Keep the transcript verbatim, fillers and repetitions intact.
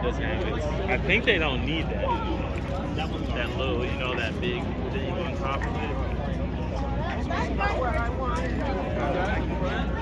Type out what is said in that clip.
does have it. I think they don't need that. That little, you know, that big thing on top of it. That's not what I want.